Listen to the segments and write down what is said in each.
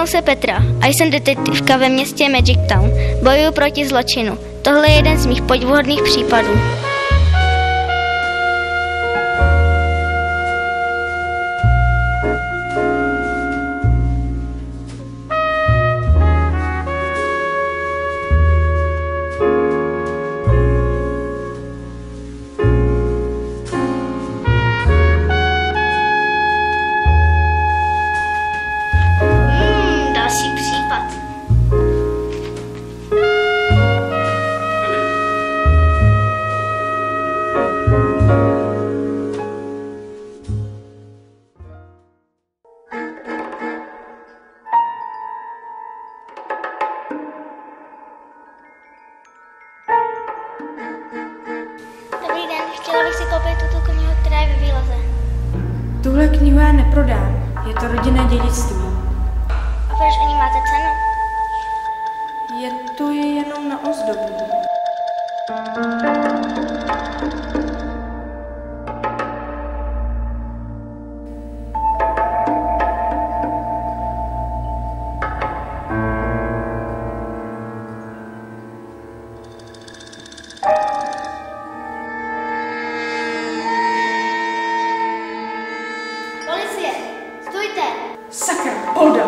Jmenuji se Petra a jsem detektivka ve městě Magic Town. Bojuju proti zločinu. Tohle je jeden z mých podivných případů. Další případ. Dobrý den, chtěla bych si koupit tuto knihu, která je ve výloze. Tuhle knihu já neprodám, je to rodinné dědictví. A proč o ní máte cenu? Je to jenom na ozdobu. Policie, stůjte! Sakra, Polda!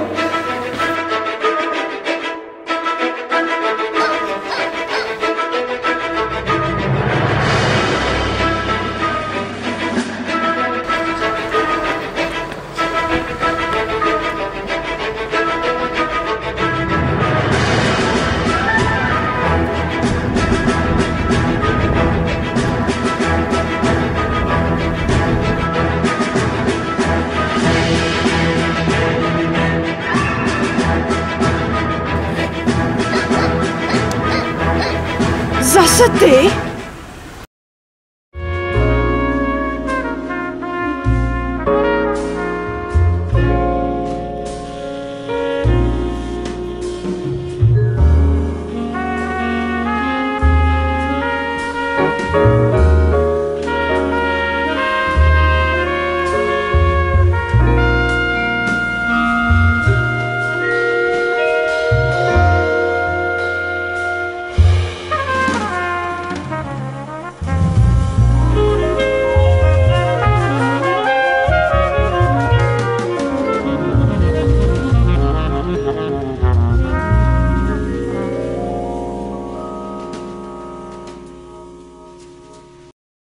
Zase ty?